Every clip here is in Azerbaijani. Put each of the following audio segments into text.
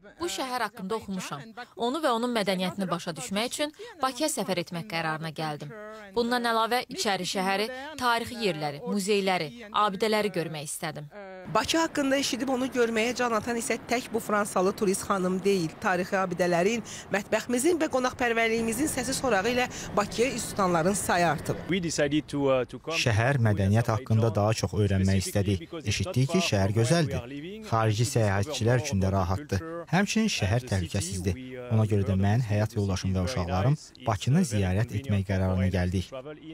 Bu şəhər haqqında oxumuşam. Onu və onun mədəniyyətini başa düşmək üçün Bakıya səfər etmək qərarına gəldim. Bundan əlavə içəri şəhəri, tarixi yerləri, muzeyləri, abidələri görmək istədim. Bakı haqqında eşidib onu görməyə can atan isə tək bu Fransalı turist xanım deyil. Tarixi abidələrin, mətbəximizin və qonaqpərvərliyimizin səsi sorağı ilə Bakıya üz tutanların sayı artıb. Şəhər mədəniyyət haqqında daha çox öyrənmək istədik. Eşitdik ki, şəhər gözəldir. Xarici səyahətçilər üçün də rahatdır. Həmçinin şəhər təhlükəsizdir. Ona görə də mən, həyat yoldaşım və uşaqlarım Bakını ziyarət etmək qərarına gəldik.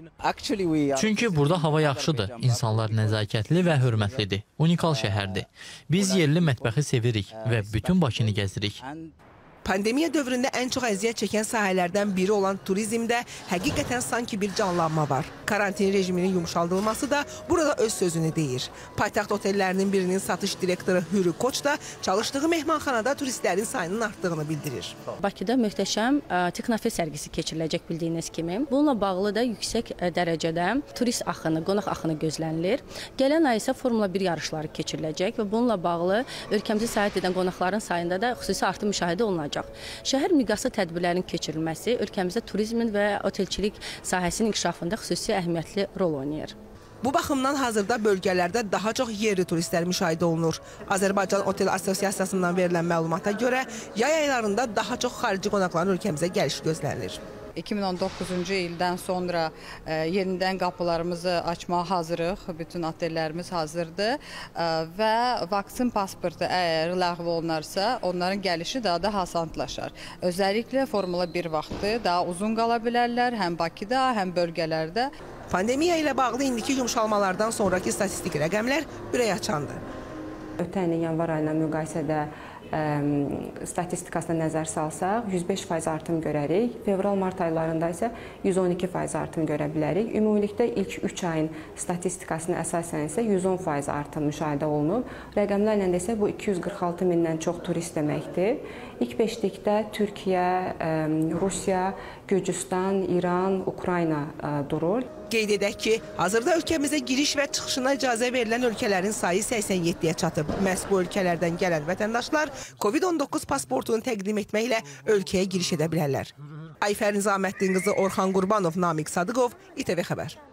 Çünki burada hava yaxşıdır, insanlar nəzakətli və hörmətlidir. Unikal şəhərdir. Biz yerli mətbəxi sevirik və bütün Bakını gəzirik. Pandemiya dövründə ən çox əziyyət çəkən sahələrdən biri olan turizmdə həqiqətən sanki bir canlanma var. Karantin rejiminin yumşaldılması da burada öz sözünü deyir. Paytaxt otellərinin birinin satış direktoru Hürü Koç da çalışdığı mehmanxanada turistlərin sayının artdığını bildirir. Bakıda möhtəşəm Texnofe sərgisi keçiriləcək bildiyiniz kimi. Bununla bağlı da yüksək dərəcədə turist axını, qonaq axını gözlənilir. Gələn ay isə Formula 1 yarışları keçiriləcək və bununla bağlı ölkəmizə səyahət edən qonaqların sayında da xüsusi artım müşahidə olunacaq. Şəhər miqyaslı tədbirlərin keçirilməsi ölkəmizdə turizmin və otelçilik sahəsinin inkişafında xüsusi əhəmiyyətli rol oynayır. Bu baxımdan hazırda bölgələrdə daha çox yerli turistlər müşahidə olunur. Azərbaycan Otel Assosiasiyasından verilən məlumata görə yay aylarında daha çox xarici qonaqların ölkəmizə gəlişi gözlənilir. 2019-cu ildən sonra yenidən qapılarımızı açmağa hazırıq. Bütün otellərimiz hazırdır və vaksin pasportu əgər ləğv olunarsa, onların gəlişi daha da asanlaşar. Özəlliklə Formula 1 vaxtı daha uzun qala bilərlər, həm Bakıda, həm bölgələrdə. Pandemiya ilə bağlı indiki yumşalmalardan sonraki statistik rəqəmlər ürək açandır. Ötən ilin yanvar ayına müqayisədə statistikasına nəzər salsaq, 105% artım görərik. Fevral-mart aylarında isə 112% artım görə bilərik. Ümumilikdə ilk 3 ayın statistikasına əsasən isə 110% artım müşahidə olunub. Rəqəmlərlə desək, bu 246 mindən çox turist deməkdir. İlk beşlikdə Türkiyə, Rusiya, Gürcüstan, İran, Ukrayna durur. Qeyd edək ki, hazırda ölkəmizə giriş və çıxışına icazə verilən ölkələrin sayı 87-yə çatıb. Məhz bu ölkələrdən gələn vətəndaşlar COVID-19 pasportunu təqdim etməklə ölkəyə giriş edə bilərlər. Ayfər Nizaməddin qızı Orxan Qurbanov, Namiq Sadıqov, İTV Xəbər.